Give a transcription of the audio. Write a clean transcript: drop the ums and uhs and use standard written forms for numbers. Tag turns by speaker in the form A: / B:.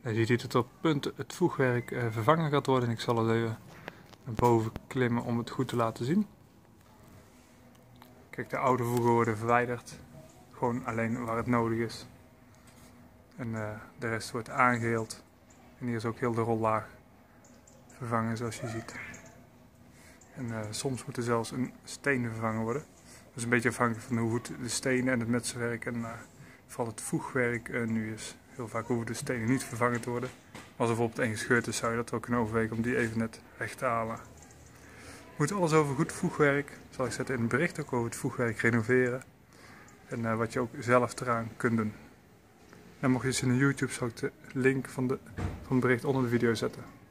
A: Je ziet het op punt het voegwerk vervangen gaat worden. Ik zal het even naar boven klimmen om het goed te laten zien. Kijk, de oude voegen worden verwijderd. Gewoon alleen waar het nodig is. En de rest wordt aangeheeld. En hier is ook heel de rollaag vervangen zoals je ziet. En soms moet er zelfs een steen vervangen worden. Dat is een beetje afhankelijk van hoe goed de stenen en het metselwerk en vooral het voegwerk nu is. Heel vaak hoeven de stenen niet vervangen te worden. Als er bijvoorbeeld één gescheurd is, zou je dat wel kunnen overwegen om die even net weg te halen. Je moet alles over goed voegwerk, zal ik zetten in het bericht, ook over het voegwerk renoveren. En wat je ook zelf eraan kunt doen. En mocht je iets in de YouTube, zal ik de link van het bericht onder de video zetten.